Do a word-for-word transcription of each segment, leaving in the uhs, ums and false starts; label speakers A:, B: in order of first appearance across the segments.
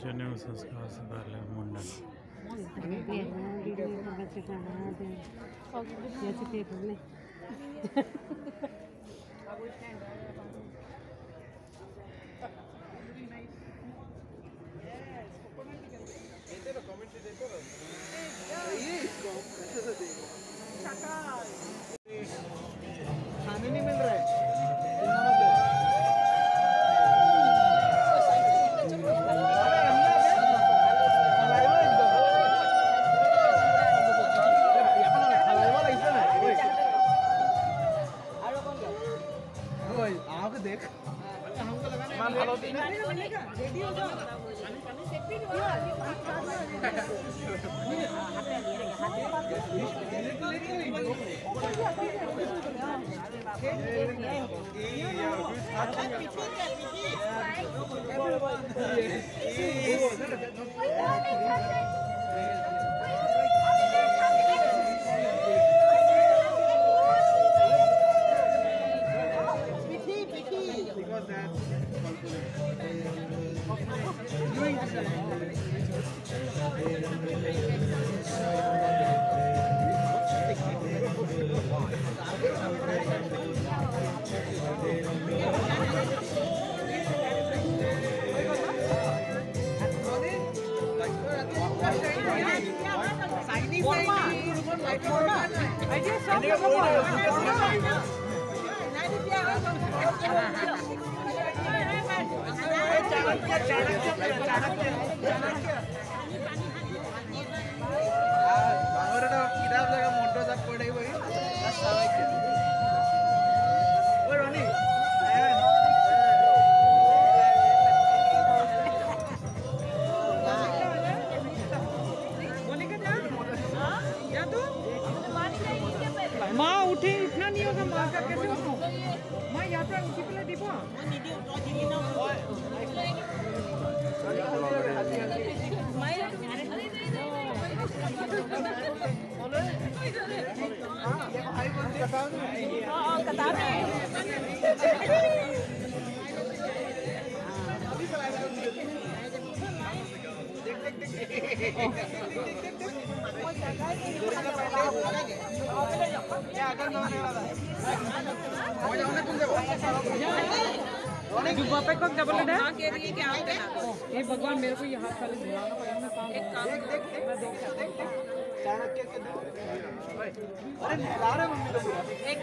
A: जनेऊ संस्कार से पहले मुंडन।
B: खाने नहीं मिल रहा है। आग देख माँ उठे इतना नहीं होगा माँ का कैसे उठो माँ यात्रा उनकी पहले दीपो पे कौन डबल है ये भगवान मेरे को ये हाथ खाली धुलाना पड़ेगा मैं काम एक काम देख देख देख चाणक्य के अरे ला रहे मम्मी तो एक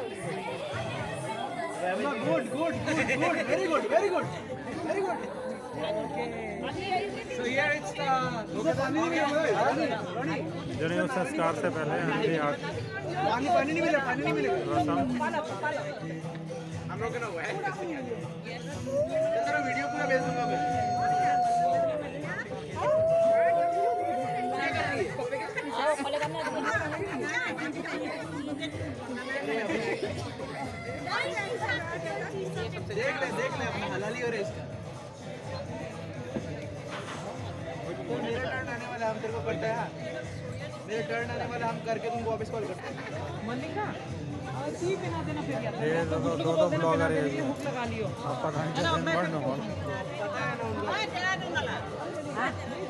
B: good good good good very good very good very good so here it's the
A: जनेऊ संस्कार से पहले हल्दी आग
B: पानी पानी नहीं मिलेगा पानी नहीं मिलेगा हम लोग ना हुआ है तेरा वीडियो पूरा भेज दूंगा मैं देख ले देख ले अपना हलाली हो रहा है इसका तो मेरा टर्न आने वाला हम तेरे को करते हैं मेरा टर्न आने वाला हम करके तुमको वापस कॉल करते हैं मल्लिका सी बना देना फिर यार
A: ये दो दो दो ब्लॉगर है
B: हुक लगा लियो
A: आपका घंटे दिन बढ़ न हो
B: पता है ना उनको